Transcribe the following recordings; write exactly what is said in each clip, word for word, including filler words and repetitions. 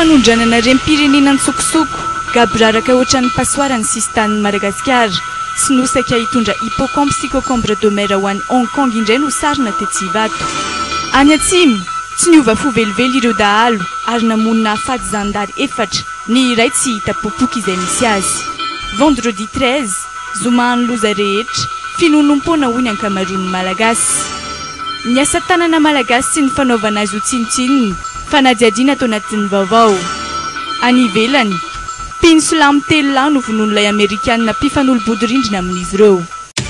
fanondranana rem-pirenena ntsokosoko gabraraka ohatran'ny pasoarany sistany Madagasikara sy nosaka hitondra hippocampe psychocombre domera ho an'ny Hong Kong indray no sarina Tetsivato. Any atsimo tsy niova fo velively ireo dahalo ary namonina afaty zandary efatra ny iray tsy hita popoka izay misy azy. Vendredi treize zoma ny loza rehetra finonom-pona hoy ny ankamaroan'ny malagasy. Ny asa tanana malagasy sy ny fanaovana azy ho tsinotsinony fa nadiadiana tao anatin'ny vaovao. Any ivelany Peninsula telo lahy no vonon'ilay Amerikanina mpifanolo-bodorindrina amin'izy ireo.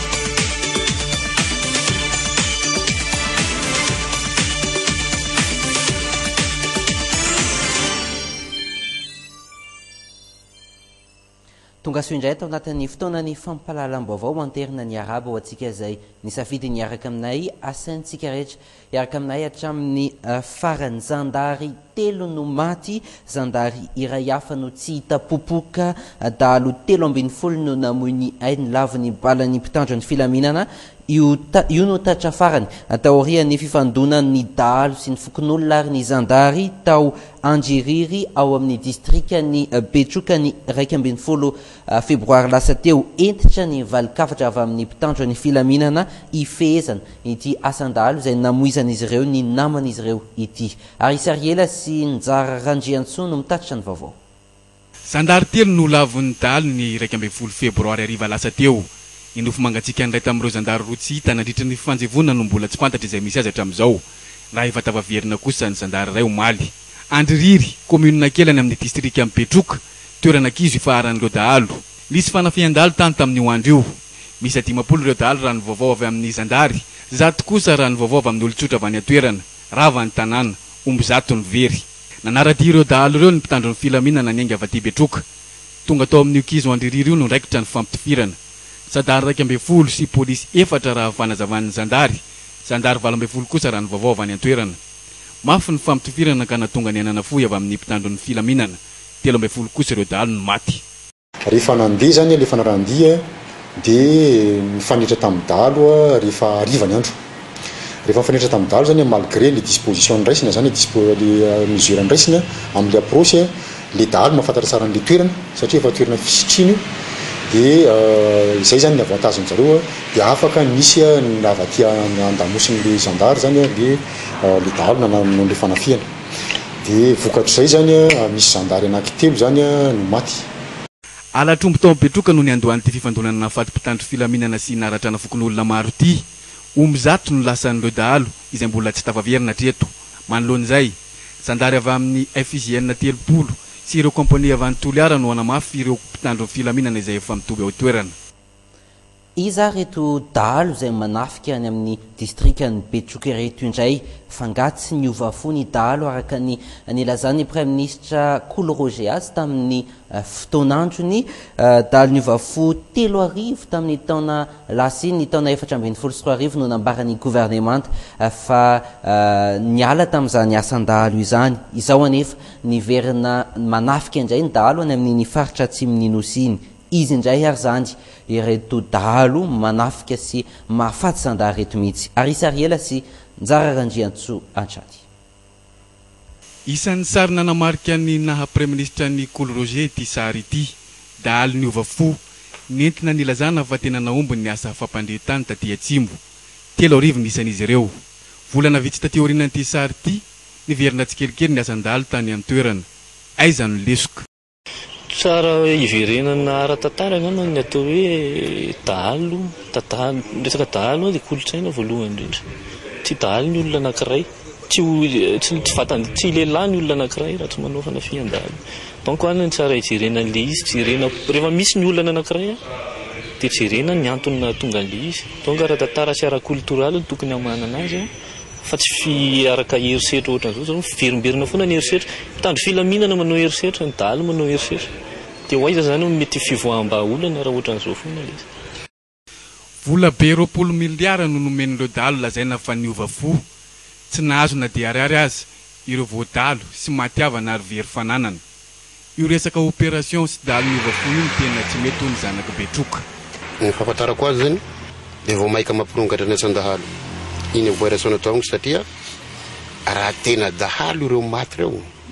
Tonga soa indray tao anatin'ny fotoanany fampahalalam-baovao manterina ny araba ho antsika izay nisafidy niaraka aminay asaintsika rehetra iaraka aminay hatramin'ny farany zandary telo no maty, zandary iray hafa no tsy hita popoka, dahalo telo ambin'ny folo no namoy ny ainy laviny balan'ny mpitandro ny filaminana. Io no tatra farany taorian'ny fifandonan'ny dahalo sy ny fokon'olona ary ny zandary tao Anjiriry ao amin'ny distrikany Betroka ny raika ambin'ny folo febroary lasa teo, entitra ny valikafatra avy amin'ny mpitandro ny filaminana ifehezana ity asan-dahalo izay namoizan'izy ireo ny naman'izy ireo ity. Ary Sariela sy Njara Randriantsoa no mitatitra ny vaovao. Zandary telo no lavon'ny dahalo ny raika ambin'ny folo febroary ariva lasa teo. Inofo mangatsika an'ilay tamin'ireo zandary roa tsy hita nandritra ny fanjevona no mbola tsy fantatra izay misy azy hatramin'izao. Raha efa tavaverina kosa ny zandary iray omaly. Andririry, komunina kelany amin'ny distrika Betroka, toerana kizo ifaharan'ireo dahalo. Lisy fanafian-dahalo tany tamin'io andro io. Misy dimapolo ireo dahalo raha ny vaovao avy amin'ny zandary, zato kosa raha ny vaovao avy amin'ny olon-tsotra avy any atoerana, rava ny tanàna, omby zato ny very. Nanaradia ireo dahalo ireo ny mpitandro ny filaminana ny ainga avy aty Betroka. Tonga tao amin'io kizo Andririry io no nraikitra ny fampitifirana. Zandary raika ambin'ny folo sy polisy efatra raha fanazavan'ny zandary, zandary valo ambin'ny folo kosa raha ny vaovao avy any atoerana. Mafy ny fampitifirana ka natonga ny anana fohy avy amin'ny mpitandro ny filaminana, telo ambin'ny folo kosa ireo dahalo no maty. Rehefa nandeha zany rehefa narandia dia mifanitra tamin'ny dahalo rehefa hariva ny andro. Rehefa mifanitra tamin'ny dahalo zany malgré les dispositions ndraisina zany les mesures ndraisina amin'ny approche le dahalo mahafantatra tsara ny toerana satria efa toerana fisitriny dia izay zany ny avantagen'ny zareo dia afaka misy ny avy aty andamosin'le zandary zany le le dahalo nanao le fanafiana dia vokatr'izay zany misy zandary anankitelo zany no maty. Alatrombo tao Betroka no ny andohan'ity fifandonana nafaty mpitandro filaminana sy naratrana fokon'olona maro ity. Omby zato no lasan'ireo dahalo izay mbola tsy tavaverina hatreto. Manoloan'izay, zandary avy amin'ny F J N telopolo sy ireo kompania avy any Toliara no anamafy ireo mpitandro filaminana izay efa mitoby ao toerana. Iza reto dahalo izay manafika any amin'ny distrikany Betroka reto indray fangatsy ny ovafo ny dahalo araka ny nilazan'ny Prime Ministre Kolo Roger azy tamin'ny fotoanandrony dahalo ny ovafo telo arivo tamin'ny taona lasa iny ny taona efatra ambin'ny folo sy roa arivo no nambarany gouvernemanta fa niala tamin'izany asan-dahalo izany. Izao anefa niverina manafika indray ny dahalo any amin'ny faritra atsimon'ny Nosy iny. Izy indray ary zany ireto dahalo manafika sy mahafaty zandary reto mihitsy. Ary Sariela sy Njara Randriantsoa Antrady. Isan'ny sary nanamarika ny naha Prime Ministre ny Kolo Roger ity sary ity, dahalo ny ovafo nentina nilazana fa tena naomby ny asa fampandrehetany taty atsimo. Telo arivo ny isan'izy ireo. Volana vitsy taty aorianan'ity sary ity, niverina tsikelikely ny asan-dahalo tany amin'ny toerana. Aiza no lesoka. Tsara iverenana ara-tantara ngamba ny atao hoe dahalo, tantara resaka dahalo dia kolotsaina voalohany indrindra. Tsy dahalo ny olona anankiray, tsy tsy fatany tsy lehilahy ny olona anankiray raha tsy manao fanafian-dahalo. Donc any tsara ijerena an'ilay izy, jerena rehefa misy ny olona anankiray dia jerena ny antony nahatonga an'ilay izy. Donc ara-tantara sy ara-kultoraly no tokony hamanana azy fa tsy fi araka herisetra ohatran'izao zao verimberina foana ny herisetra. Mpitandro filaminana manao herisetra, ny dahalo manao herisetra. Dia hoaiza zany mety fivoaham-baolana raha ohatran'izao foana ilay izy. Vola be roapolo miliara no nomen'ireo dahalo lazaina fa ny ovafo. Tsy nahazo na dia ariary azy ireo voadalo sy matiavana ary very fananana. Io resaka opération sy dahalo ny ovafo io no tena tsy mety ho ny zanaka Betroka. Ny fahafantarako azy zany dia vao maika mampirongatra ny asan-dahalo. Iny opération natao satria raha tena dahalo ireo maty ireo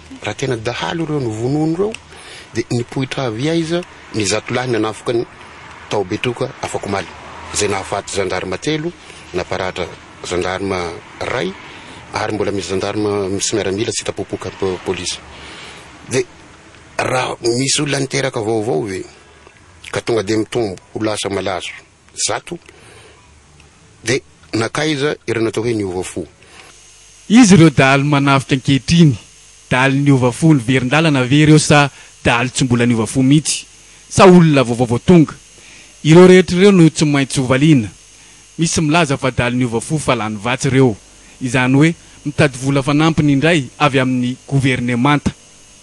raha tena dahalo ireo ny vonono ireo dia nipohitra avy aiza ny zatolahy nanafoka ny tao betoka afako maly izay nahafaty gendarme telo naparatra gendarme ray ary mbola misy gendarme misy miaramila tsy hitapopoka polisy dia raha misy olona niteraka vaovao ve ka tonga dia mitombo ho lasa malazo zato dia nakaiza ireo natao hoe niova fo izy ireo daly manafika ankehitriny daly niova fo ny verin-dalana ve ireo sa daly tsy mbola niova fo mihitsy sa olona vaovaovao tonga ireo rehetra ireo no tsy maintsy hovaliana misy milaza fa daly niova fo fa lany vatsy ireo izany hoe mitady vola fanampiny indray avy amin'ny gouvernemanta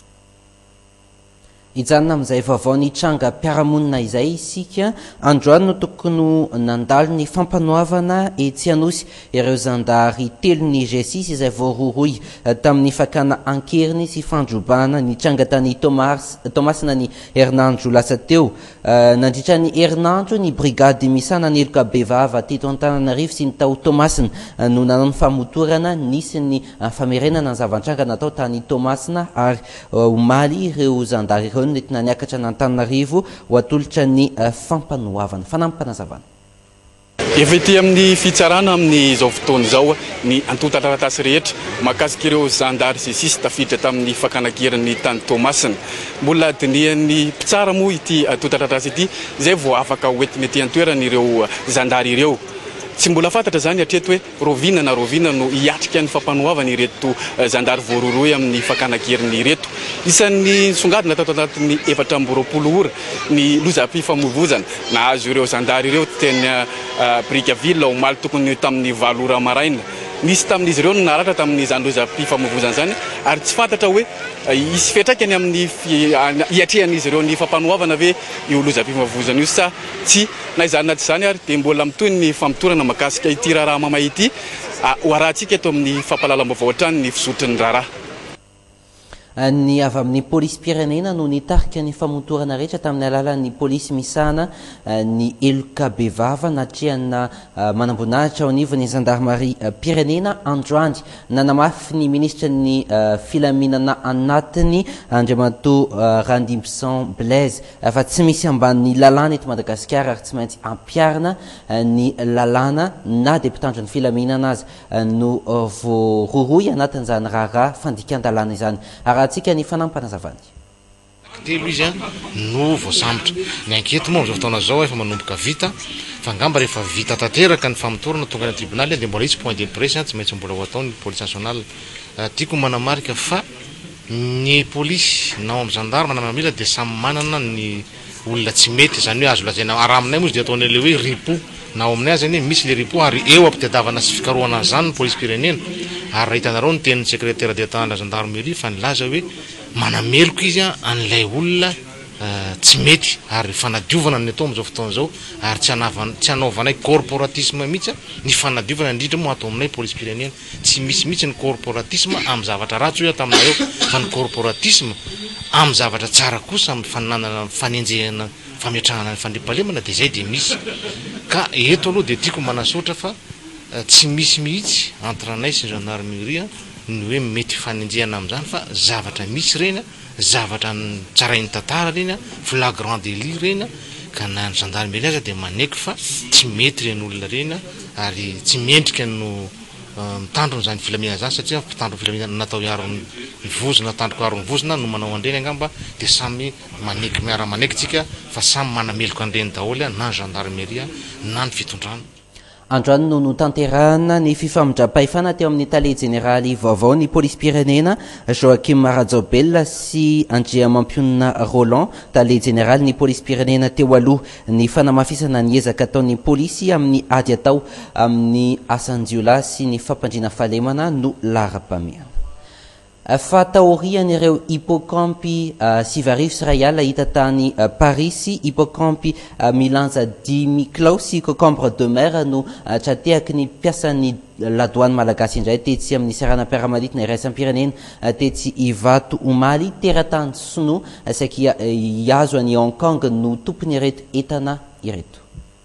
ijanona amin'izay vaovao ny tranga mpiaramonina izay isika androany no tokony nandalo ny fampanoavana etsy anosy ireo zandary telo ny gesisy izay voaroroy tamin'ny fakana ankeriny sy fandrobana ny tranga tany Thomas Thomasina ny herinandro lasa teo nandritra ny herinandro ny brigady misana ny eloka bevava teto Antananarivo sy ny tao Thomasina no nanao ny famotorana nisy ny famerenana ny zava-tranga natao tany Thomasina ary omaly ireo zandary ireo netina niakatra n'Antananarivo ho atolotra ny fampanoavana fanampanazavana efa ety amin'ny fitsarana amin'ny izao fotoana izao ny antota-taratasy rehetra mahakasika ireo zandary sy sisy tafiditra tamin'ny fakanankerin'ny tany Thomasina mbola dinihan'ny mpitsara moa ity antota-taratasy ity izay vao afaka hoentiny ety an-toerana ireo zandary ireo tsy mbola fantatra zany hatreto hoe rovina na rovina no hiatrika ny fampanoavana ireto zandary voaroroy amin'ny fakanankerin'ny ireto isan'ny songadina tato anatin'ny efatra amby roapolo ora ny lozam-pifamoivoizana nahazo ireo zandary ireo teny Brickaville omaly tokony tamin'ny valo ora maraina nisy tamin'izy ireo no naratra tamin'izany lozam-pifamoivoizana zany ary tsy fantatra hoe isy fetraikany amin'ny hiatrehan'izy ireo ny fampanoavana ve io lozam-pifamoivoizana io sa tsy na izany na tsy zany ary dia mbola mitoy ny famotorana makasika ity raharaha mamay ity ho arahantsika eto amin'ny fampahalalam-baovao hatrany ny fisotry ny raharaha ny avy amin'ny polisy pirenena no nitarika ny famotorana rehetra tamin'ny alalan'ny polisy misana ny eloka bevava natrehana manambonahitra ao anivony ny gendarmerie pirenena androany nanamafy ny ministra ny filaminana anatiny Andriamatoa Randimson Blaise fa tsy misy amban'ny lalàna eto Madagasikara ary tsy maintsy ampiarina ny lalàna na dia mpitandro ny filaminana azy no voaroroy anatin'izany raharaha fandikan-dalàna izany tsika ny fanampanazavany telo izy a no voasambotra ny ankety moa amin'izao fotoana zao efa manomboka vita fa angamba rehefa vita tanteraka ny famotorana tonga ny tribonaly dia mbola hisy point de presse tsy maintsy mbola ho ataony police nationale tiako manamarika fa ny polisy nao amin'ny gendarme na mamila dia samy manana ny olona tsy mety zany hoe azo lazaina araha aminay moa izy dia ataony le hoe ripo na ao aminay zany misy le ripo ary eo ampitadiavana sy fikarohana zany ny polisy pirenena ary raha hitanareo ny tenin'ny secrétaire d'état la gendarmerie fa nilaza hoe manameloko izy a an'ilay olona tsy mety ary fanadiovana ny atao amin'izao fotoana zao ary tsy anaovana tsy anaovanay corporatisme mihitsy ny fanadiovana indrindra moa atao aminay polisy pirenena tsy misy mihitsy ny corporatisme amin'ny zavatra ratsy hoe taminareo fa ny corporatisme amin'ny zavatra tsara kosa amin'ny fananana fanenjehana fametrahana ny fandriampahalemana dia zay dia misy ka eto aloha dia tiako manasotra fa tsy misy mihitsy entre anay sy gendarmerie ny hoe mety fanenjehana amin'izany fa zavatra misy reny zavatra tsarainy tantara reny flagrant délit reny ka na ny gendarmerie aza dia maneky fa tsy mety reny olona reny ary tsy mendrika no mitandrony zany filaminana zany satria mpitandro filaminana natao hiarony vozona tandroko arony vozona no manao andreny angamba dia samy maneky miara maneky tsika fa samy manameloko andreny daholo na gendarmerie na ny fitondrana androany no notanterahana ny fifamindra-pahefana teo amin'ny tale jeneraly vaovao ny polisy pirenena Joaquim Marazobel sy Andriamampionina Roland tale jeneraly ny polisy pirenena teo aloha ny fanamafisana ny ezaka ataon'ny polisy amin'ny ady atao amin'ny asanjiola sy ny fampandrina fahalemana no lara-pamiana fataorian'ireo hipocampy sivarivo sy ray alina hita tany Paris hipocampy milanja dimy kilao sy concombre de mer no tratehaky ny mpiasan'ny ladoany malagasy indray tetsy amin'ny seranam-piaramanidina iraisam-pirenena tetsy Ivato omaly teratany sono saky hiazo any Hong Kong no tompony ireto entana ireto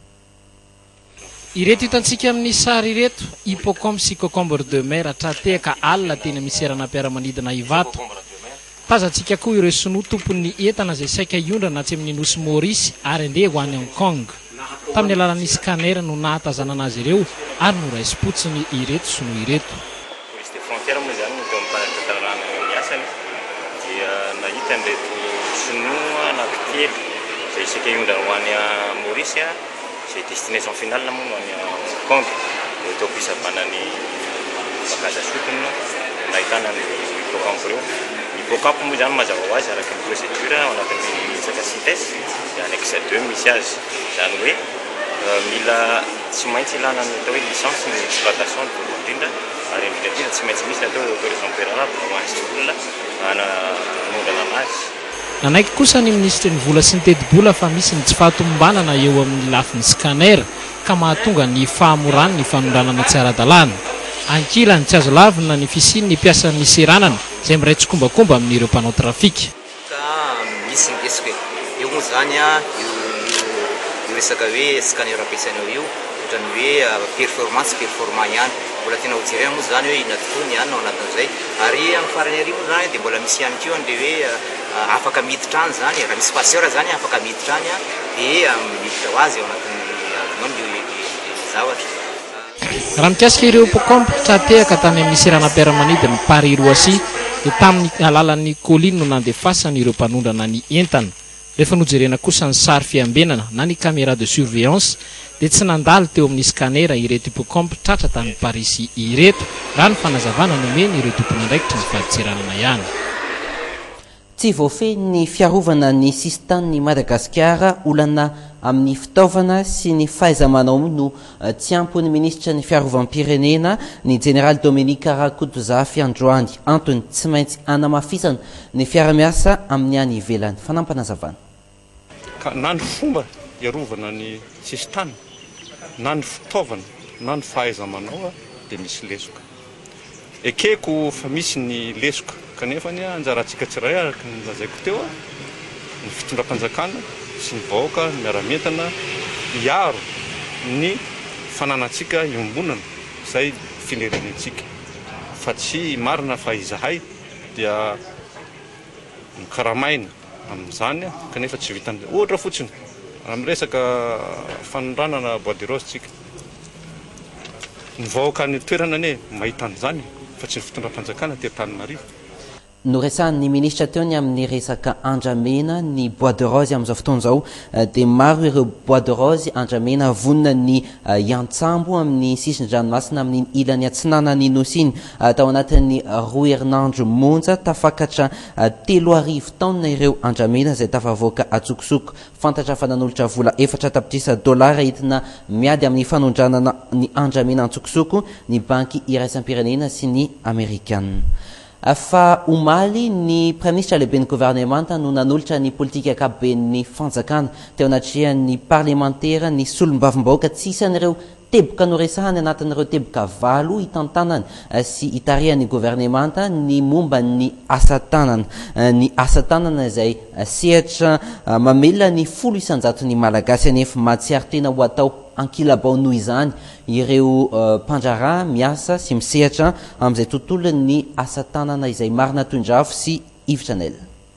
ireto hitantsika amin'ny sary ireto hippocampe sy concombre de mer tratehaka alina teny amin'ny seranam-piaramanidina Ivato tazantsika koa ireo sinoa tompon'ny entana izay saika iondrana tsy amin'ny nosy Maurice ary andeha ho any Hong Kong. Tamin'ny alalan'ny scanner no nahatazanana azy ireo ary no raisi-potsiny ireto sinoa ireto. Police de frontière moa zany no teo mitantarana ny asany dia nahita an'ireto sinoa anankitelo izay saika iondrana ho any Maurice izay destination finale moa no any Hong Kong. Dia teo ampisavanany bakaza sotony nahitana ny hippocampes ireo. Hippocampes moa zany mazava ho azy araka ny procédure ao anatin'ny saka CITES dia annexe deux misy azy zany hoe mila tsy maintsy ilana ny atao hoe licence ny exploitation ny voalohany indrindra ary indrindra tsy maintsy misy atao hoe autorisation préalable ho an'izay olona hanondrana anazy. Nanaiky kosa ny ministra ny vola sy ny teti-bola fa misy ny tsy fahatomombanana eo amin'ny lafin'ny scanner ka mahatonga ny fahamorany ny fanondranana tsy ara-dalàna. Ankilany tsy azo lavina ny fisiny ny piasan'ny seranana izay miraitsokombakomba amin'ireo mpanao trafika. Ka misy ny desiko eo moa zany a io resaka hoe scanner ampiasainao io ohatrany hoe performance performant ihany mbola tena ho jerena moa zany hoe ina tokoa ihany ao anatin'izay ary amin'ny farany ary moa zany dia mbola misy ihany keo an'le hoe afaka miditra any zany raha misy passeur zany afaka miditra any dia miditra ho azy ao anatin'ny avion ny zavatra. Raha mikasika ireo hippocampes tratehaka tany amin'ny seranam-piaramanidiny Paris Roissy dia tamin'ny alalan'ny colline no nandefasany ireo mpanondrana ny entana. Rehefa nojerena kosa ny sary fiambenana na ny caméra de surveillance dia tsy nandalo teo amin'ny scanner ireto hippocampes tratra tany Paris ireto raha ny fanazavana nomeny ireo tompony andraikitra ny fahaditsiranana ihany. Tsy voafehy ny fiarovana ny sistan'ny Madagasikara olana amin'ny fitaovana sy ny fahaiza-manao no tsy ampony ministra ny fiarovam-pirenena ny General Dominique Rakotozafi Androany antony tsy maintsy anamafisana ny fiara-miasa amin'ny any ivelany. Fanampanazavana. Ka na ny fomba iarovana ny sistana na ny fitaovana na ny fahaiza-manao dia misy lesoka. Ekeko fa misy ny lesoka kanefa ny anjarantsika tsiray araka ny lazaiko teo ny fitondram-panjakana sy ny vahoaka miara-mientana hiaro ny fananantsika iombonana izay filerenentsika fa tsy marina fa izahay dia mikaramaina amin'izany kanefa tsy vitany ohatra fotsiny amin'ny resaka fanondranana bois de rose tsika ny vahoaka ny toerana ane mahita an'izany fa tsy ny fitondram-panjakana tery-Tananarivo. No resan'ny ministra teo ny amin'ny resaka andramena ny bois de rose amin'izao fotoan'izao dia maro ireo bois de rose andramena vonona ny iantsambo amin'ny sisin-dranomasina amin'ny ilany atsinanany nosy iny tao anatin'ny roa herinandro monja tafakatra telo arivo taona ireo andramena izay tafavoaka atsokosoko fantatra fa nanolotra vola efatra tapitrisa dolara hitina miady amin'ny fanondranana ny andramena antsokosoko ny banky iraisam-pirenena sy ny amerikanina. Fa omaly ny praministra lehibe ny gouvernemanta no nanolotra ny politika akaben'ny fanjakana teo anatrihan'ny parlementaire ny solombavim-bahoaka tsy isan'ireo teboka noresahany anatin'ireo teboka valo hitantanany sy hitarihan'ny gouvernemanta ny momba ny asatanana ny asatanana izay sehatra mamelona ny folo isanjato ny malagasy anefa mahatsiaro tena ho atao ankilabao noho izany ireo mpandrara miasa sy misehatra amin'izay tontolo ny asatanana izay marina tondrafo sy ivitranel.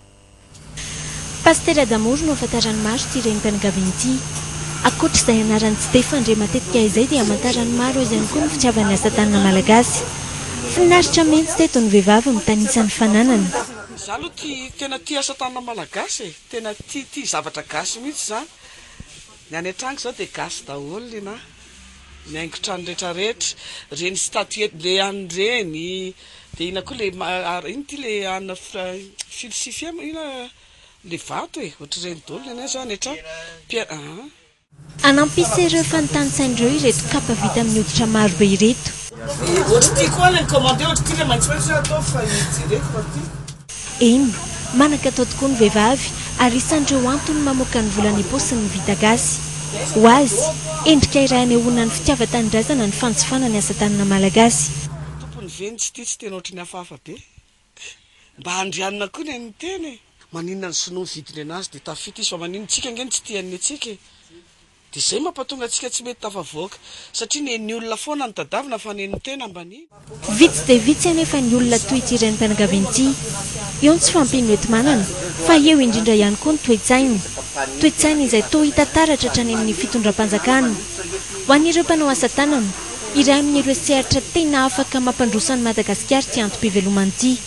Pasteur Adamory no ahafantarany maro ty renim-pianakaviana ity. Akoatra izay anarany tsy dia fandre matetika izay dia hamantarany maro izay ihany koa ny fitiavan'ny asatanana malagasy. Finaritra mihitsy teto ny vehivavy mitanisa ny fananany. Za aloha ty tena tia asatanana malagasy, tena tia tia zavatra gasy mihitsy zany. Ny any an-trano zao dia gasy daholo na ny haingon-trano rehetrarehetra, reny statuette le any reny, dia ina koa le ino ty le ana filosofia ina le vato e, ohatra reny daholo ny zao any an-trano. Anampisa ireo fanontanisain'ireo ireto kapa vita amin'ny hoditra maro be ireto. Ohatra ty koa le commandé, ohatra ty le maitsomaitso atao fa jereko fa ty. Eny, manaka atao tokoa ny vehivavy ary isan'ireo antony mamoaka ny volany posy ny vita gasy. Ho azy, endrika iray anehoana ny fitiavan-tanindrazana ny fantsofana ny asatanana malagasy. Tompony veny tsy ty tsy tena ohatry ny hafahafa be. Mba handrianina koa ny any teny. Maninona ny sinoa vidiny anazy dia tafita izy fa maninona tsika ngeny tsy tian'ny atsika. dia izay mampatonga antsika tsy mety tafavoaka satria ne ny olona foana ny tadavina fa ne ny tena mbaniny vitsy dia vitsy anefa ny olona toy ity ireny mpianakaviana ity eo ny tsy fampino ety manana fa eo indrindra ihany koa ny toe-tsainy toe-tsainy izay toa hita taratra hatrany amin'ny fitondram-panjakana ho an'ireo mpanao asa tanana iray amin'ireo sehatra tena afaka mampandrosan'ny Madagasikara tsy antom-pivelomana ity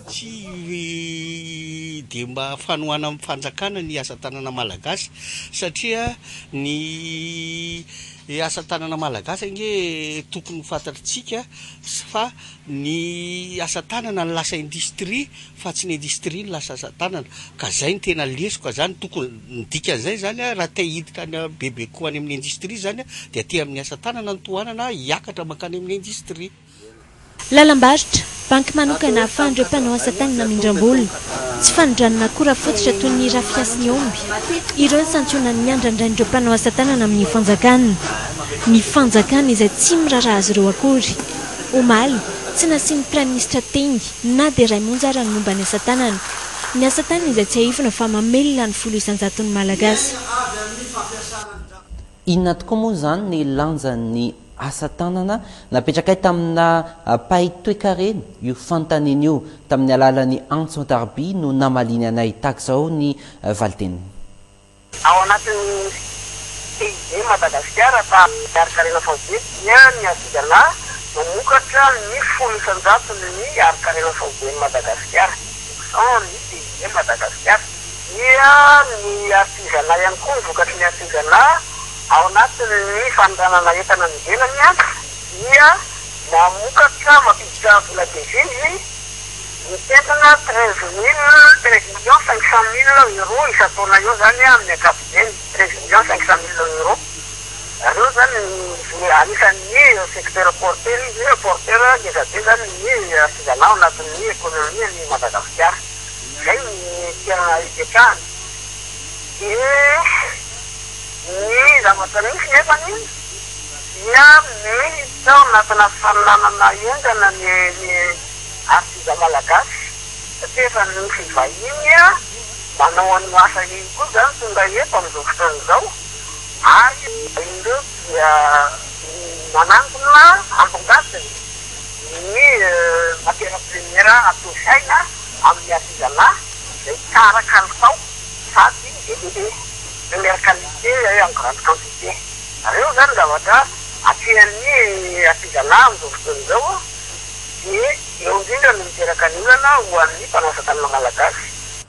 dia mba fanohana amin'ny fanjakana ny asa tanana malagasy satria ny asa tanana malagasy ange tokony fantatritsika fa ny asa tanana ny lasa industrie fa tsy ny industrie ny lasa asa tanana ka zay ny tena lesoko zany tokony nidikan'izay zany a raha te hiditra ny bebe koa any amin'ny industrie zany a dia aty amin'ny asa tanana ny tohanana hiakatra makany amin'ny industrie. Lalam-barotra banky manokana ahafahan'ireo mpanao asa tanana mindram-bola tsy fanondranana akora fototra toy ny rafiasin'ny omby ireo santionany miandrandrain'ireo mpanao asa tanana amin'ny fanjakana ny fanjakana izay tsy miraraha azy ireo akory omaly tsy nasiany prime ministre tengy na dia ray monjara ny momba ny asa tanana ny asa tanana izay tsy haivona fa mamelona ny folo isan-jaton'ny malagasy. Inona tokoa moa zany ny lanjan'ny asa tanana napetraka tamina pay toe-karena io fantanina io tamin'ny alalan'ny Antson Darby no namaliny anay tahaka zao ny valiteniny. Ao anatin'ny pays Madagasikara fa ari-karena faobe dia ny asigana mamokatra ny folo isan-jatony ny ari-karena faoben'ny Madagasikara ao ny pays Madagasikara dia ny artisanat ihany koa vokatry ny artisanat ao anatin'ny fanodranana entana nivelany a dia mamokatra mampiditra vola devise mitentana treize mille treize millions cinq cent mille euro isan-taona eo zany amin'ny ankapobeny treize millions cinq cent mille euro reo zany anisan'ny secteur porteur izy porteur ngezabe zany ny artisanat ao anatin'ny économie ny Madagasikara zay ny tiana hipetrahany dia ny zavatra misy nefany dia mihita ao anatina fanolanana entana ny artisa malagasy satria efa misy vahiny a manao any asa iny koa zany tonga eto amin'izao fotoana izao ary ireo dia manangona ambongasiny ny matiera premiera atosaina amin'ny artisanat izay tsara kalitao sady bebe première qualité en grande quantité. Reo zany zavatra atian'ny artisanat amin'izao fotoana izao dia eo indrindra no miteraka an'olana ho an'ny mpanao asa tanana malagasy.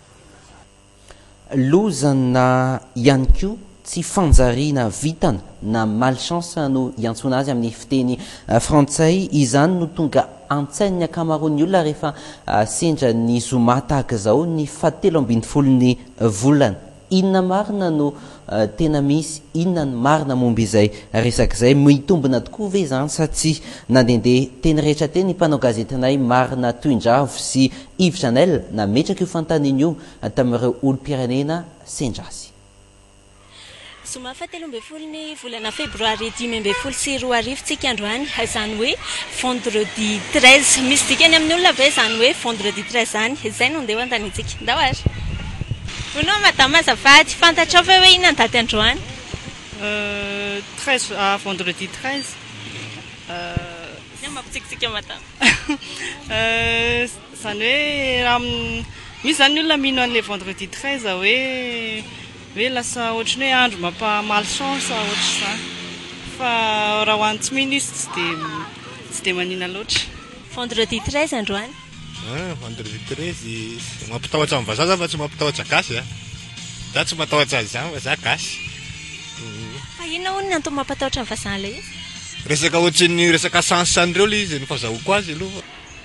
Lozana ihany koa tsy fanjariana vitana na malchance no iantsona azy amin'ny fiteny frantsay izany no tonga antsain'ny akamaroan'ny olona rehefa sendra ny zoma tahaka zao ny fahatelo ambin'ny folony volana. Inona marina no tena misy inona ny marina momba izay resaka izay mitombina tokoa ve zany sa tsy nandehandeha teny rehetra teny ny mpanao gazetinay Marina Toindravo sy Yves Chanel nametraka io fantanina io tamin'ireo olo-pirenena sendra azy. Soma fahatelo ambin'ny folony volana febroary dimy ambin'ny folo sy roa arivo tsika androany zany hoe vendredi treize misy dikany amin'ny olona ve zany hoe vendredi treize zany izay no andeha an-tanitsika ndao ary. Vono madame azafady fantatra fa hoe inona ny daty androany? treize vendredi treize. Ny mampitsikitsika madame. Zany hoe raha misy zany olona mino an'ilay vendredi treize hoe hoe lasa ohatry ny hoe andro mampa malchance ohatry izany fa raha ho an'ny tsy mino izy tsy dia tsy dia manina loatra. Vendredi treize androany? vendredi treize mampitahotra amin'ny vazaza fa tsy mampitahotra gasy a za tsy matahotra azy izany fa za gasy. Fa inona hono ny antony mampatahotra amin'ny vazaha ilay izy? Resaka ohatry ny resaka sansan'ireo ilay izy ny fahazahoako azy aloha.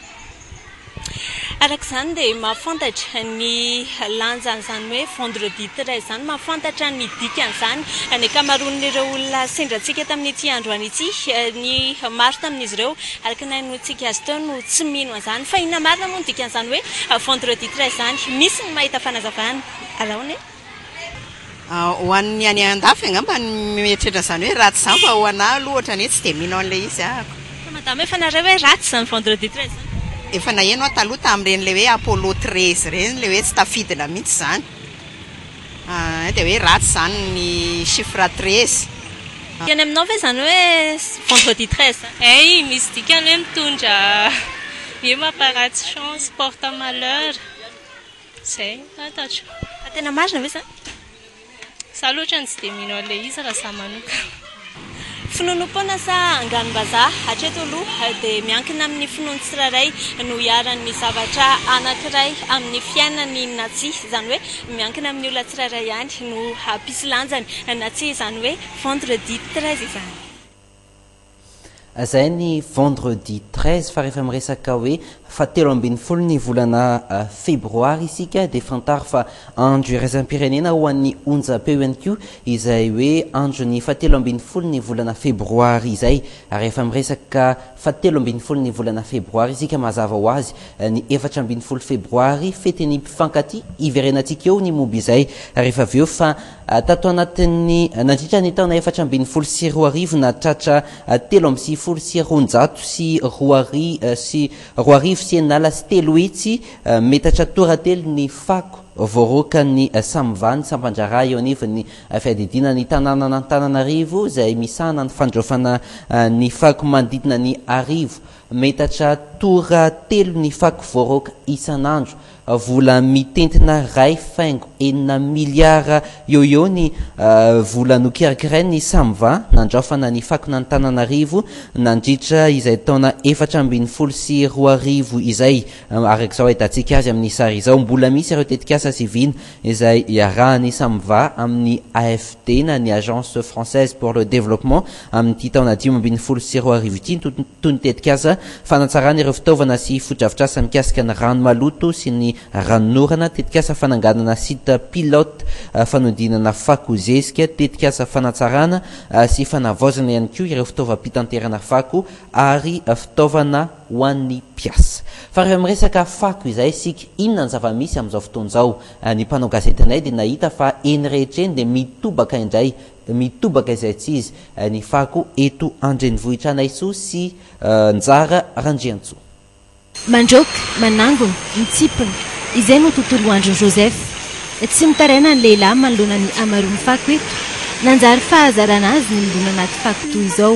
Araka izany dia mahafantatra ny lanjan'izany hoe vendredi treize zany mahafantatra ny dikan'izany ny akamaroan'ireo olona sendrantsika tamin'ity androany ity ny maro tamin'izy ireo araka nainotsika azy teo no tsy mino an'izany fa inona marina moa ny dikan'izany hoe vendredi treize zany misy ny mahita fanazavana alaona e? Ho an'ny any an-dafy angamba ny mietratra izany hoe ratsy izany fa ho anahy aloha ohatrany hoe tsy dia mino an'ilay izy ahako. Fa madame efa nareo hoe ratsy izany vendredi treize zany? Efa naheno aho taloha tamin'ireny ilay hoe Apollo treize ireny ilay hoe tsy tafidina mihitsy izany dia hoe ratsy izany ny chiffre treize Any aminao ve zany hoe vendredi treize ay misy dikany hoe mitondra io mamparatsy chance porte malheur zay fantatro tena marina ve zany za loatra ny tsy dia mino an'ilay izy raha za manoka finonom-poana sa anganom-bazaha hatreto aloha dia miankina amin'ny finoany tsirairay no hiaran'ny zavatra anankiray amin'ny fiainany na tsia izany hoe miankina amin'ny olona tsirairay ihany no hampisy lanjany na tsia izany hoe vendredi treize izany zay ny vendredi treize fa rehefa miresaka hoe fatelo ambin'ny folo ny volana febroary isika dia fantaro fa andro iraisam-pirenena ho an'ny onjam-peo ihany koa izay hoe andro ny fatelo ambin'ny folo ny volana febroary izay ary rehefa miresaka fatelo ambin'ny folo ny volana febroary isika mazava ho azy ny efatra ambin'ny folo febroary fetiny mpifankaty iverenantsika eo ny momba izay rehefa avy eo fa tato anatin'ny nandritra ny taona efatra ambin'ny folo sy roa arivo na tratra telo amby sy folo sy roanjato sy roa ari sy roa arivo sy enala sy telo hetsy metatra toratelo ny fako voaroka ny samivany sampandrara eo anivony fiadidina ny tanàna n'Antananarivo izay misahana ny fandraofana ny fako manodidina ny arivo metatra tora telo ny fako voaroka isan'andro vola mitentina ray faingo enina miliara eo eo ny vola nokirakiray ny samva nandraofana ny fako n'Antananarivo nandritra izay taona efatra ambin'ny folo sy roa arivo izay arak'izao ahitantsika azy amin'ny sary izao mbola misy ireo tetikasa sy vina izay iarahany samva amin'ny A F D na ny agence française pour le développement amin'ny taona dimy ambin'ny folo sy roa arivo ity toy ny tetikasa fanatsarana ireo fitaovana sy fodrafitrasa mikasika ny rano maloto sy ny ranonorana tetikasa fananganana site pilote fanodinana fako zesika tetikasa fanatsarana sy fanavaozana ihany koa ireo fitaovam-pitanterana fako ary fitaovana ho an'ny mpiasa fa rehefa miresaka fako izay sika inona ny zava-misy amin'izao fotoan'izao ny mpanao gazetinay dia nahita fa eny rehetreny dia mitobaka indray mitobaka izay tsy izy ny fako eto andrenivohitra anaiso sy njara randriantso mandroka manangona mitsipona izay no tontolo andro Joseph tsy mitaraina ny lehilahy manoloana ny amaroany fako eto nanjary fahazarana azy ny milona anaty fako toy izao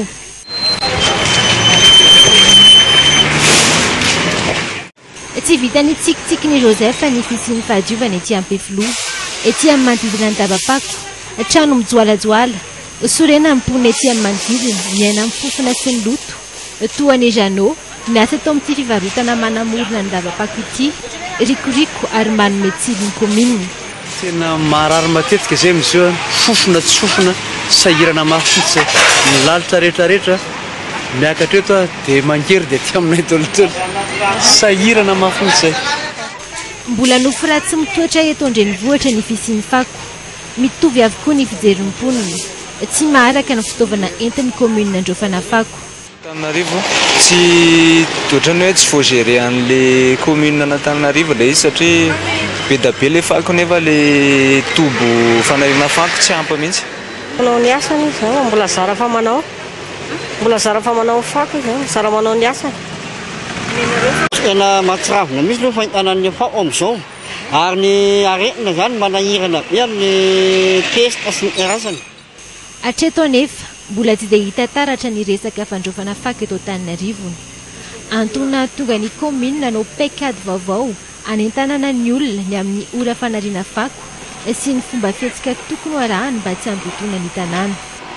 tsy vitany tsikitsiky ny Joseph ny fisiany fahadiovana ety ampefiloha ety amin'ny manodidina ny daba-pako trano mijoalajoala sorena mipona ety amin'ny manodidina miaina amin'ny fofona sy ny loto toany Janot miasa tao amin'ity fivarotana manamorona ny daba-pako ity rikoriko ary manome tsilo ny commune tena marary matetika izay miseho fofona tsy fofona sahirana mafitsy milalitra rehetrarehetra miakatra eto dia mangery dia ty aminay tolotolo sahirana mafitsy mbola nofo raha tsy mitoetra eto andrenivohitra ny fisiany fako mitovy avokoa ny fijerin'ny mponina tsy maharaka ny fitaovana entin'ny commune androfana fako Antananarivo tsy ohatrany hoe tsy voagere an'le commune n'Antananarivo ilay izy satria be da be le fako nefa le tobo fanariana fako tsy ampy mihitsy manao ny asany izy mbola zara fa manao mbola zara fa manao fako izy zara manao ny asany tena mahatsiravina mihitsy aloha fahitanany fako amin'izao ary ny aretina zany manahirana be amin'ny testa sy ny rasany hatreto anefa mbola tsy dia hita taratra ny resaka fandrofana fako eto Antananarivo antony tonga ny commune nanao paikady vaovao anentanana ny olona ny amin'ny ora fanariana fako sy ny fomba fietsika tokony arahany mba tsy hampitona ny tanàna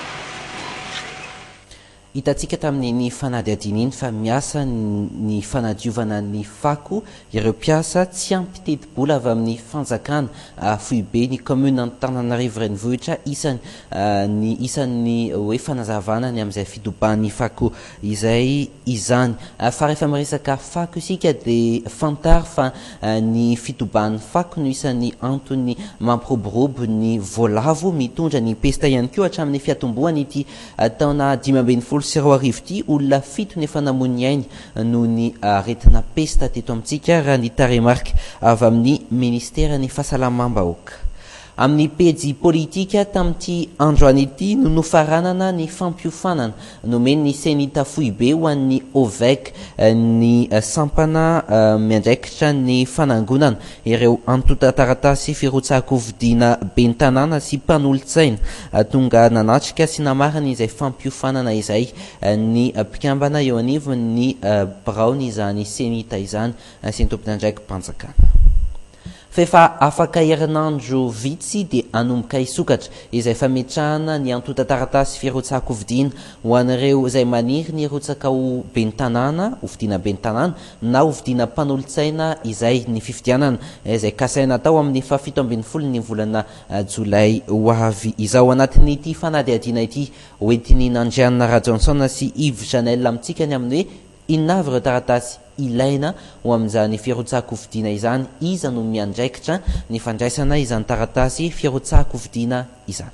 hitantsika tamin'ny fanadiadiana iny fa miasa ny fanadiovana ny fako ireo mpiasa tsy ampiteti-bola avy amin'ny fanjakana fohy be ny commune Antananarivo renivohitra isany ny isan'ny hoe fanazavana ny amin'izay fidoban'ny fako izay izany fa rehefa miresaka fako isika dia fantaro fa ny fidoban'ny fako no isan'ny antony mampiroborobo ny voalavo mitondra ny pesta ihany koa hatramin'ny fiatombohany ity taona dimy ambin'ny folo sy roa arivo ity olona fito ny efa namony ainy no ny aretina pesta teto amintsika raha ny taremarika avy amin'ny ministera ny fahasalamam-bahoaka amin'ny pejy politika tamin'ity androany ity no nofaranana ny fampiofanana nomeny ny senita foibe ho an'ny ovek ny sampana miandraikitra ny fanangonana ireo antota taratasy firotsako vidina ben'ny tanàna sy mpanolotsaina tonga nanatrika sy namarana izay fampiofanana izay ny mpikambana eo anivony braon izany senita izany sy ny tompon'andraiky mpanjakana. Fefa afaka herinandro vitsy dia anomboka hisokatra izay fametrahana ny antota taratasy firotsako vidina ho an'ireo izay maniry ny rotsaka ho ben'ny tanàna, ho vidina ben'ny tanàna na ho vidina mpanolotsaina izay ny fifidianana izay kasaina tao amin'ny fafito ambin'ny folo ny volana jolay ho avy izao. Anatin'ity fanadihadiana ity hoentiny Nandrianina Rajohnson sy Yves Janel amintsika ny amin'ny hoe inona avy ireo taratasy ilaina ho amin'izany firotsako vidina izany, iza no miandraikitra ny fandraisana izany taratasy firotsako vidina izany.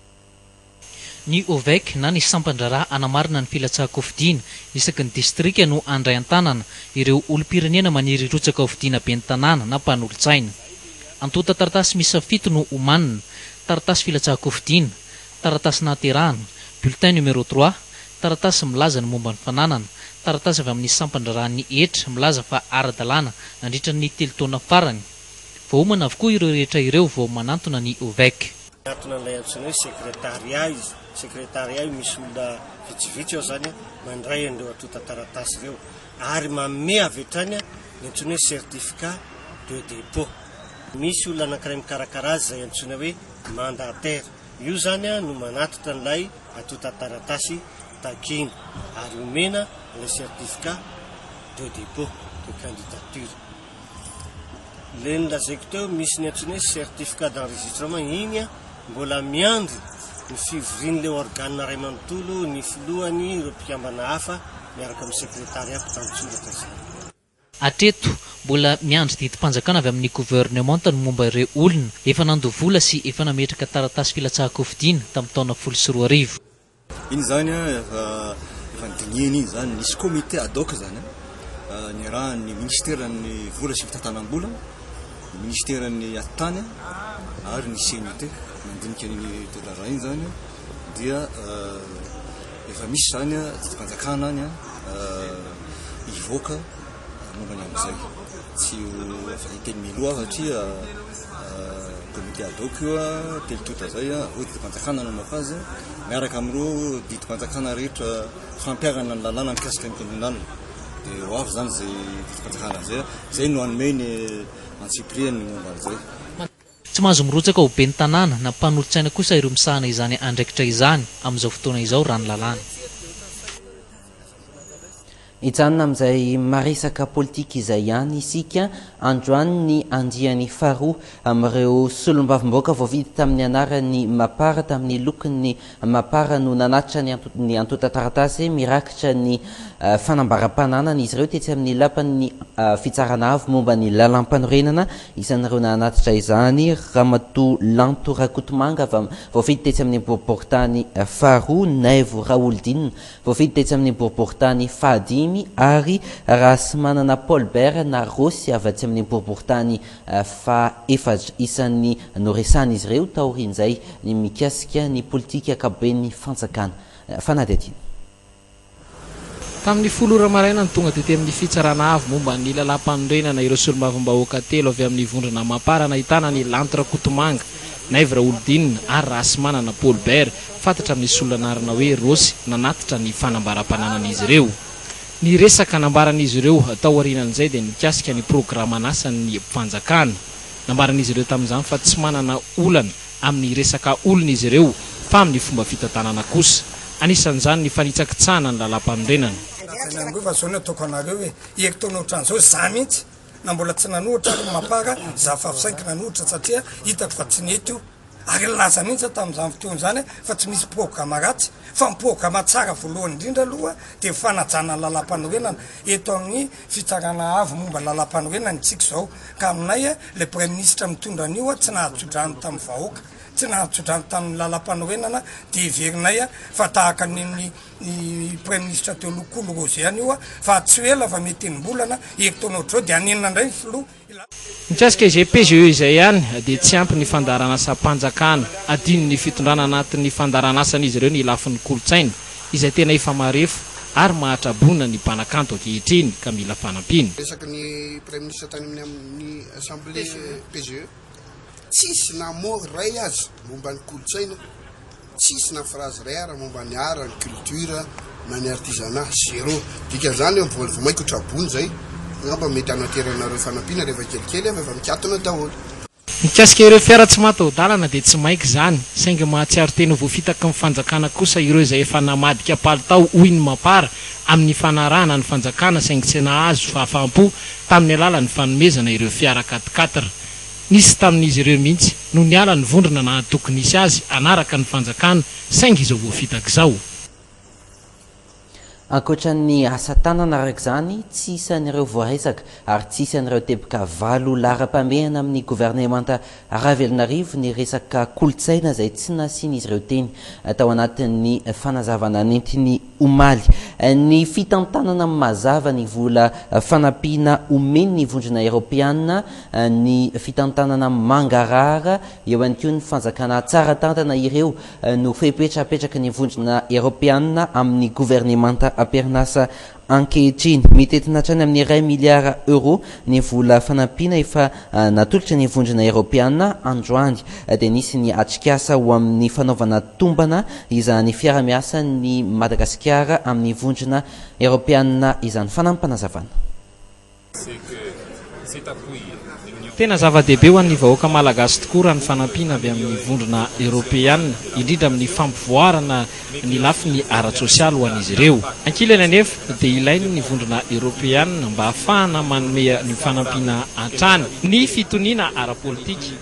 Ny ovek na ny sampandrara anamarina ny filatsako vidina isaky ny distrika no andray an-tanana ireo olom-pirenena maniry rotsaka vidina ben'ny tanàna na mpanolotsaina. Antota taratasy misa fito no omanina: taratasy filatsako vidina, taratasy nahaterahana, bulletin numéro trois, taratasy milaza ny momba ny fananana, taratasy avy amin'ny sampandrarany etra milaza fa ara-dalàna nandritra ny telo taona farany. Voaomana avokoa ireo rehetra ireo vao manantona ny ovek. Antona ilay antsoina hoe sekretaria izy. Sekretaria io misy olona vitsivitsy ao zany mandray an'ireo antota taratasy ireo ary manome avy hatrany ny antsoina hoe certificat de dépôt. Misy olona anankiray mikarakara azy izay antsoina hoe mandataire. Io zany no manatitra n'ilay antota taratasy takina ary omena le certificat de dépôt de candidature. Le nilazaiko teo misy ny antsoina hoe certificat d'enregistrement, igny mbola miandry ny fivorian'le organe ray manontolo, ny filohany, ireo mpikambana hafa miaraka amin'ny sekretaria mpitandrotsoratra zany. Atreto mbola miandry didim-panjakana avy amin'ny gouvernement ny momba ireo olona efa nandovola sy efa nametraka taratasy filatsako vidina tamin'ny taona folo sy roa arivo. Iny zany efa efa nidiniany iny zany nisy comité ad hoc zany ny rahan'ny ministeran'ny vola sy fitantanam-bola, ny ministeran'ny atany ary ny C N T mandinika ny toerara iny zany dia efa misy zany didim-panjakana any ivoaka mombany amin'izay tsy afaka hiteny miloha satria comité ad hoc io telotota zay ho didim-panjakana no mafazy miaraka amin'ireo didim-panjakana rehetra fampiarana ny lalàna mikasika ny kommunal dia ho avy zany zay didim-panjakana zay zay no anomeny antsipriany momba an'izay. Tsy mahazo mirotsaka ho ben'ny tanàna na mpanolotsaina kosa ireo misahana izany andraikitra izany amin'izao fotoana izao raha ny lalàna. Hijanona amin'izay maresaka politika izay ihany isika androany ny andiany faharoa amin'ireo solombavim-boaka voavidy tamin'ny anarany mapara tamin'ny lokony mapara no nanatitra ny antota taratasy mirakitra ny fanambaram-pananana izy ireo tetsy amin'ny lapan'ny fitsarana avy momba ny lalam-panorenana isan'ireo nanatitra izany Ramatoa Lanto Rakotomanga voavidy tetsy amin'ny boriboritany faharoa, Naivo Raoldine voavidy tetsy amin'ny boriboritany fahadimy ary rasy manana Paul Bert na Rosy avatsy amin'ny boriboritany fa efatra isan'ny noresana izy ireo taorian'izay ny mikasika ny politika akaben'ny fanjakana fanadihadiana. Tamin'ny folo ora maraina ny tonga tety amin'ny fitsarana avy momba ny lalam-panorenana ireo solombavim-bahoaka telo avy amin'ny vondrona mapara nahitana ny Lanto Rakotomanga, Naivo Raoldine ary rasy manana Paul Bert fantatra amin'ny solonanarina hoe Rosy nanatitra ny fanambaram-pananan'izy ireo. Ny resaka nambaran'izy ireo tao aorianan'izay dia nikasika ny programa nasan'ny mpanjakana. Nambaran'izy ireo tamin'izany fa tsy manana olana amin'ny resaka olona izy ireo fa amin'ny fomba fitantanana kosa. Anisan'izany ny fanitsakitsahana ny lalam-panorenana. Fa zao ny ataoko anareo hoe ekitaona ohatran'izao za mihitsy na mbola tsy nanohitra ary mapara za fa fisainky nanohitra satria hitako fa tsy nety io ary laza mihitsy tamin'izany fotoana zany fa tsy misy programa ratsy fa ny programa tsara voalohany indrindra aloha dia fanajana ny lalam-panorenana eto amin'ny fitsarana avy momba lalam-panorenana itsika izao ka aminay le premier ministre mitondra an'io tsy nahatsodrano tamin'ny vahoaka tsy tsy nahatsodrany tamin'ny lalam-panorenana dia iverinay a fa tahaka ny ny premier ministre teo lokolo rozy ihany io a fa tsy ela fa mety enim-bolana ekitonaotrao dia aninona indray ny filoha mitsasika izay P G E izay ihany dia tsy ampy ny fandarana asa-panjakana adino ny fitondrana anatin'ny fandarana asan'izy ireo ny lafin'ny kolotsaina izay tena efa marefo ary mahatrabona ny mpanakanto ankehitriny ka mila fanampiana. Resaky ny premier ministre tany amin'ny amin'ny assemblée P G E tsisy namory ray azy momba ny kolotsaina, tsisy na phrase ray ara momba ny ara, ny culture na ny artisanat, zéro. Dikan'izany eo mbola vomaiko trabony zay ngamba mety anateranareo fanampiana rehefa kelikely avy efa mikatona daholo. Mikasika ireo fiara tsy mataho-dalana dia tsy maika izany saingy mahatsiaro tena voafitaka amin'ny fanjakana kosa ireo izay efa namadika palitao hoy ny mapara amin'ny fanarahana ny fanjakana saingy tsy nahazo fahafaham-po tamin'ny alalan'ny fanomezana ireo fiara katikatira. Nisy tamin'izy ireo mihitsy no niala ny vondrona na tokony nisy azy anaraka ny fanjakana saingy izao voafitaka izao. Ankoatran'ny asa tanana araka izany tsy isan'ireo voaresaka ary tsy isan'ireo teboka valo lara-pamehana amin'ny gouvernemanta Ravelonarivo ny resaka kolotsaina izay tsy nasian'izy ireo teny tao anatin'ny fanazavana nentiny omaly. Ny fitantanana mazava ny vola fanampiana omeny ny vondrona Eropeana, ny fitantanana mangarara eo ihany koa ny fanjakana tsara tantana ireo no fepetrapetraka ny vondrona Eropeana amin'ny gouvernemanta apernasa ankehitriny. Mitetina hatrany amin'ny iray miliara euro ny vola fanampiana efa natolotra ny vondrona Eropeana androany dia nisy ny atrikasa ho amin'ny fanaovana tombana izany fiara-miasa ny Madagasikara amin'ny vondrona Eropeana izany fanampanazavana. Tena zava-dehibe ho an'ny vahoaka malagasy tokoa raha ny fanampiana avy amin'ny vondrona Eropeana indrindra amin'ny fampivoarana ny lafiny ara-tsosialy ho an'izy ireo. Ankilany anefa dia ilainy ny vondrona Eropeana mba ahafahana manome ny fanampiana hatrany ny fitoniana ara-politika.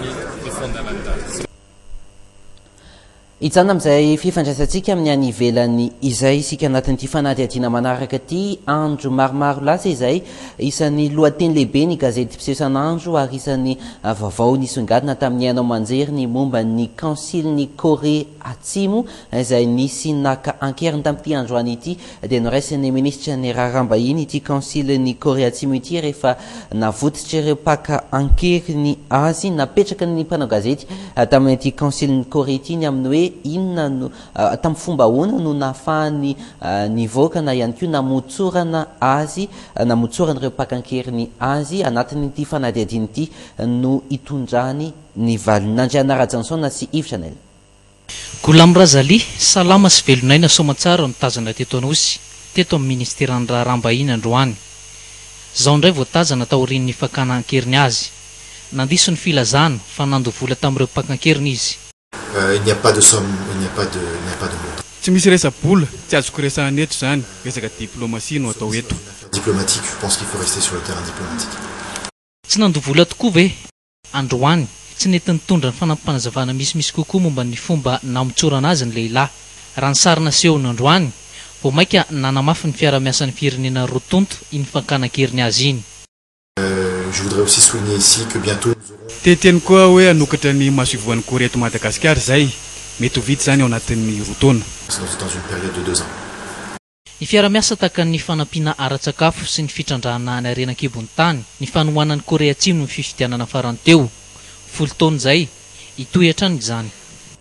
Itsana amin'izay fifandraisantsika amin'ny any ivelany izay isika anatin'ity fanadihadiana manaraka ity andro maromaro lasa izay isan'ny lohateny lehibe ny gazety mpiseho isan'andro ary isan'ny vaovao nisongadina tamin'ny hainao manjery ny momba ny kaonsiliny Korea Atsimo izay nisy naka ankeriny tamin'ity androany ity dia noraisin'ny ministra ny raharambahiny ity kaonsiliny Korea Atsimo ity rehefa navotitra ireo paka ankeriny azy napetraka ny mpanao gazety tamin'ity kaonsiliny Korea ity ny amin'ny hoe inona no uh, tamin'ny fomba ahoana no nahafahany uh, nivoaka na ihany koa namotsorana azy uh, namotsorana ireo pakankeriny azy anatin'ity fanadihadiana ity uh, no itondrany ny valiny. Nandriana Rajanson sy Yves Chanel. Golam Razali salama sy velonaina somatsara no tazana teto anosy teto amin'ny ministeran'ny raharambahiny androany. Zao indray voatazana taorian'ny fakana ankeriny azy. Nandiso ny filazana fa nandovola tamin'ireo pakankeriny izy. Euh, il n'y a pas de somme, il n'y a pas de, il n'y a pas de montant. Tsy misy resa-bola, tsy azoko resahana eto zany, resaka diplomatie no atao eto. Diplomatique, je pense qu'il faut rester sur le terrain diplomatique. Tsy nandovola tokoa ve androany tsy nety nitondra ny fanampanazavana misimisy kokoa momba ny fomba namotsorana azy ny lehilahy. Raha ny sarina seho n'androany vao maika nanamafy ny fiara-miasan'ny firenena rotonto iny fakana-keriny azy iny. Euh, je voudrais aussi souligner ici que bientôt nous aurons teteny koa hoe anokatra ny mahasovoan'ny Korea eto Madagasikara zay mety ho vita zany ao anatin'ny rotaona. dans une période de deux ans. Ny fiara-miasa tahaka ny fanampiana ara-tsakafo sy ny fitrandrahana ny arenan-kibon'ny tany ny fanohanan'ny Korea Atsimo ny fifidianana farany teo folo taona zay itoy hatrany izany.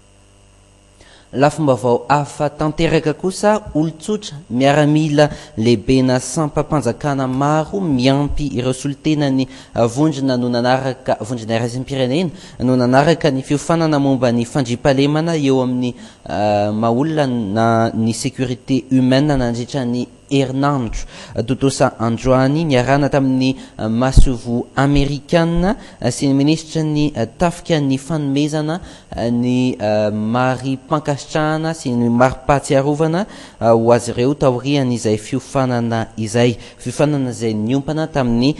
Lafim-baovao hafa tanteraka kosa olon-tsotra miaramila lehibena sampam-panjakana maro miampy ireo solitenany vondrona no nanaraka vondrona iraisam-pirenena no nanaraka ny fiofanana momba ny fandriampahalemana eo amin'ny uh, maolona na ny sécurité humaine nandritra ny herinandro. Totosa androany niarana tamin'ny masovo amerikana sy ny ministra ny tafika ny fanomezana ny mari-pankasitrahana sy ny mari-pahatsiarovana ho azy ireo taorian' izay fiofanana izay fiofanana izay niompana tamin'ny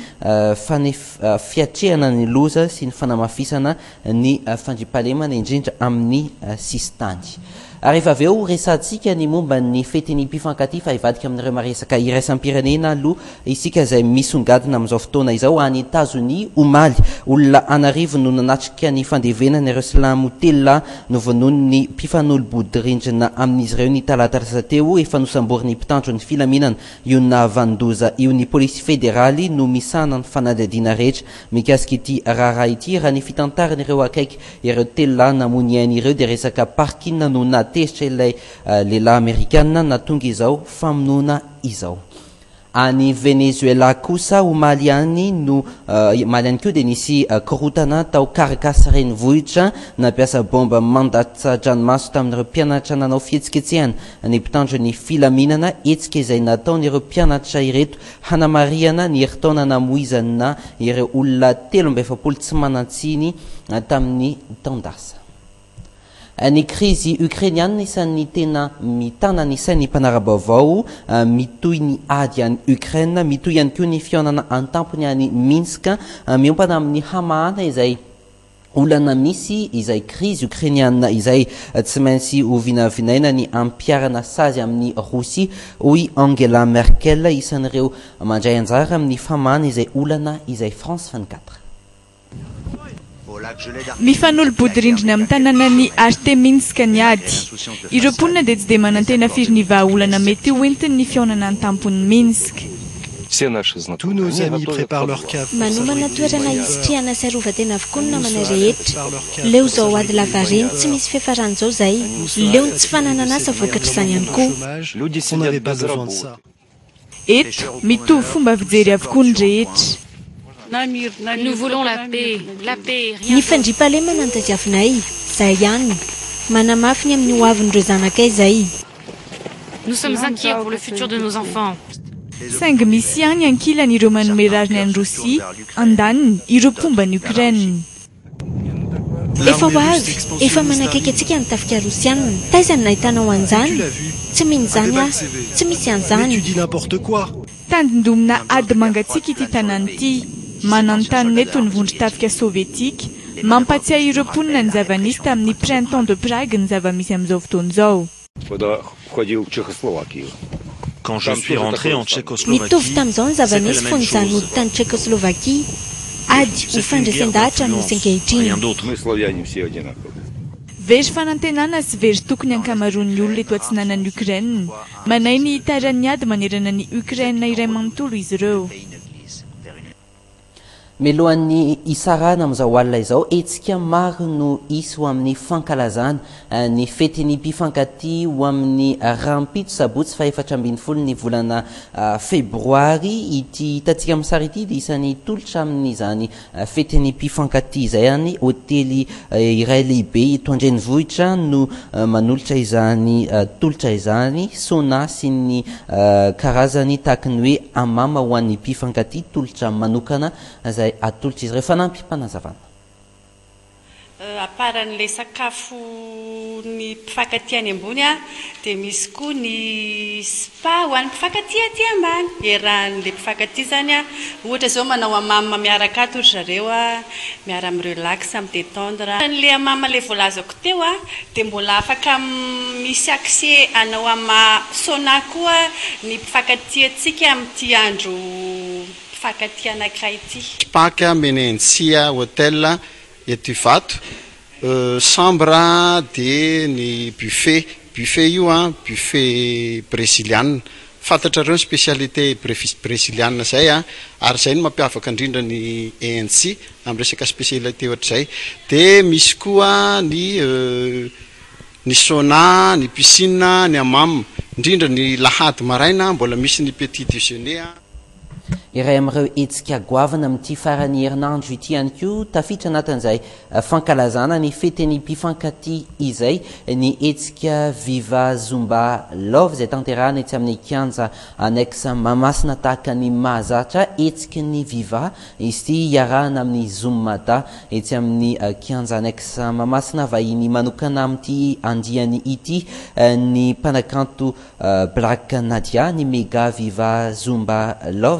fiatrehana ny loza sy ny fanamafisana ny fandriampahalemana indrindra amin'ny sistany. Rehefa avy eo resantsika ny momba ny fetiny mpifankatia fa hivadika amin'ireo maresaka iraisam-pirenena aloha isika izay misongadina amin'izao fotoana izao any États-Unis omaly olona anarivo no nanatrika ny fandevenana ireo silamo telona novonohy ny mpifanolobodi-rindrina amin'izy ireo ny talata lasa teo efa nosambory ny mpitandro ny filaminana io na vandoza io ny polisy federaly no misana ny fanadihadiana rehetra mikasika ity raharaha ity raha ny fitantarana ireo akaiky ireo telona namony ain'ireo dia resaka parkina no natezitra ilay uh, lehilahy amerikanina natonga izao famonoana izao any Venezuela kosa omaly any no uh, maly any koa dia nisy uh, korotana tao karakasa renivohitra nampiasa bomba mandatsa dranomaso tamin'ireo mpianatra nanao fihetsiketsehana ny mpitandro ny filaminana etsika izay nataon'ireo mpianatra ireto hanamariana ny heritaona namoizana ireo olona telo mba efapolo tsy manantsiny uh, tamin'ny taondasa. Ny krizy ukrainiana isan'ny tena mitana ny sain'ny mpanara-baovao uh, mitoy ny ady any Ukraine mitoy ihany koa ny fihaonana an-tampony any Minsk uh, miompana amin'ny hamahana izay olana misy izay krizy ukrainiana izay uh, tsy maintsy ho vinavinaina ny ampiarana sazy amin'ny Rosia hoy Angela Merkel isan'ireo mandray anjara amin'ny famahana izay olana izay France vingt-quatre. Mifanolobodi-rindrina amin'ny tanànan'ny Arteminska ny ady. Ireo mponina dia tsy dia manantena firy ny vahaolana mety ho entiny ny fihaonana an-tampon'ny Minsk. Tous nos amis préparent leur cave. Manomana toerana hisitrihana sy arovan-tena avokoa ny namana rehetra. Leo zao ady lavareny tsy misy fiafarany zao zay. Leo ny tsy fananana asa vokatra izany ihany koa. On n'avait pas besoin de ça. Eto mitovy fomba fijery avokoa ny rehetra. Nous voulons la paix, la paix, rien. Ny fandriam-pahalemana no tadiavinay, zay ihany. Manamafy ny amin'ny hoavin'ireo zanakay zay. Nous sommes inquiets pour le futur de nos enfants. Saingy misy ihany ankilan'ireo manome rariny any Rosia, andaniny ireo pombany Ukraine. Efa ho avy, efa manakaiky antsika ny tafika Rosianina. Taizany nahitanao an'izany? Tsy mino zany ah, tsy misy an'izany. Tu dis n'importe quoi. Tandindomina ady mangatsiaka ity tanàna ity. Mananontany neto ny vondry tafika sovietika, mampatsiahy ireo mponina ny zavanisy tamin'ny printemps de Prague ny zava-misy amin'izao fotoana izao. Quand je suis rentré en Tchécoslovaquie, nitovy tamin'izao ny zavanisy fony izany ody tany Tchécoslovaquie, ady ho fandraisan-dahatra no ankehitriny. Very fanantenana sy very tokony ankamaroan'ny olona eto atsinanan'ny Ukraine, manay ny hitaran'ny ady manerana ny Ukraine iray manontolo izy ireo. Melohan'ny isarana amin'izao alina izao etsika maro no isy ho amin'ny fankalazana ny fetiny mpifankatia ho amin'ny rampito sabotsy fa efatra ambin'ny folo ny volana febroary ity hitantsika amin'ny sary ity dia isan'ny tolotra amin'izany fetiny mpifankatia izay any hôtely iray lehibe eto Andrenivohitra no manolotra izany tolotra izany sona sy ny karazany tahaka ny hoe amama ho an'ny mpifankatia tolotra manokana izay atolotra izy ireo fanampy mpanazavana. Aparan'ilay sakafo ny mpifankatia any ambony a dia misy koa ny spa ho an'ny mpifankatia aty ambany. Iarahan'ilay mpifankatia zany a ohatra zao manao amama miaraka ato ry zareo a miara mirelax midétendre. N'ilay amama ilay voalazako teo a dia mbola afaka misy accès anao ama sauna koa ny mpifankatia antsika amin'ity andro mpifankatia anankiray ity. Paka menentsia hôtel eto Ivato. Euh, chambre dia ny buffet buffet io a buffet brésiliana fantatrareo ny spécialité brésiliana zay a ary zay no mampiavaka indrindra ny A N C amin'ny resaka spécialité ohatr'izay dia misy koa ny euh, ny sauna ny piscine ny amam indrindra ny lahady maraina mbola misy ny petit déjeuner a. Iray amin'ireo etsika goavana amin'ity farany herinandro ity ihany koa tafiditra anatin'izay fankalazana ny fetiny mpifankatia izay ny etsika Viva Zumba Love izay tanterahana etsy amin'ny kianja annex Mahamasina tahaka ny mahazatra etsika ny Viva izy ity iarahana amin'ny Zumada etsy amin'ny kianja annex Mahamasina vahiny manokana amin'ity andiany ity ny mpanakanto Black Nadia ny Mega Viva Zumba Love izay tafiditra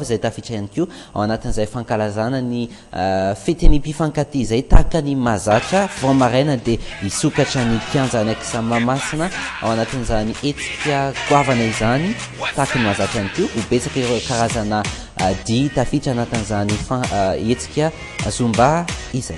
mazatra ihany koa ao anatin'izay fankalazana ny feteny mpifankaty zay tahaka ny mazatra vao maraina dia isokatra ny kianjany akisa mamasina ao anatin'izany etsika goavana izany tahaka ny mazatra ihany koa ho betsaka ireo karazana dia tafiditra anatin'izany etsika zomba izay.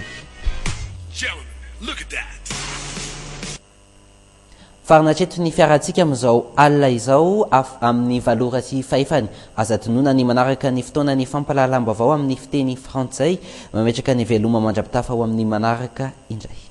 Farinatreto ny fiarantsika amin'izao alina izao amin'ny valora sy fahefany azatonona ny manaraka ny fotoana ny fampalalam-baovao amin'ny fiteny frantsay mametraka ny veloma mandrapitafa ho amin'ny manaraka indray.